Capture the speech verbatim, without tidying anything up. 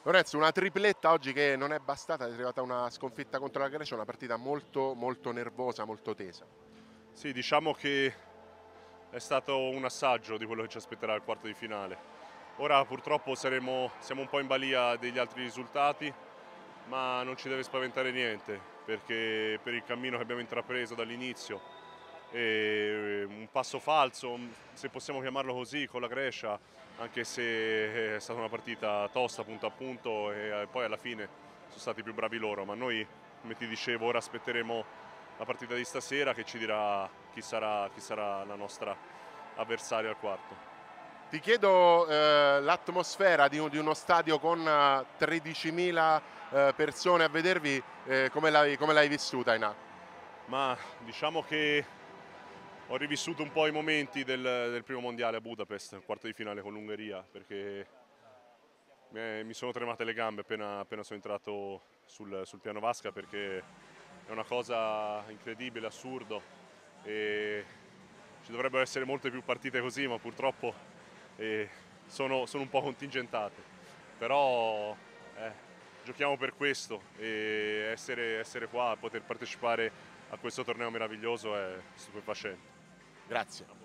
Lorenzo, una tripletta oggi che non è bastata, è arrivata una sconfitta contro la Grecia, una partita molto molto nervosa, molto tesa. Sì, diciamo che è stato un assaggio di quello che ci aspetterà il quarto di finale. Ora purtroppo saremo, siamo un po' in balia degli altri risultati, ma non ci deve spaventare niente, perché per il cammino che abbiamo intrapreso dall'inizio, e un passo falso, se possiamo chiamarlo così, con la Grecia, anche se è stata una partita tosta punto a punto e poi alla fine sono stati più bravi loro, ma noi, come ti dicevo, ora aspetteremo la partita di stasera che ci dirà chi sarà, chi sarà la nostra avversaria al quarto. Ti chiedo eh, l'atmosfera di, un- di uno stadio con eh, tredicimila eh, persone a vedervi, eh, come l'hai come l'hai vissuta in A? Ma diciamo che ho rivissuto un po' i momenti del, del primo mondiale a Budapest, il quarto di finale con l'Ungheria, perché mi mi sono tremate le gambe appena, appena sono entrato sul, sul piano vasca, perché è una cosa incredibile, assurdo, e ci dovrebbero essere molte più partite così, ma purtroppo eh, sono, sono un po' contingentate. Però eh, giochiamo per questo, e essere, essere qua, poter partecipare a questo torneo meraviglioso è stupefacente. Grazie.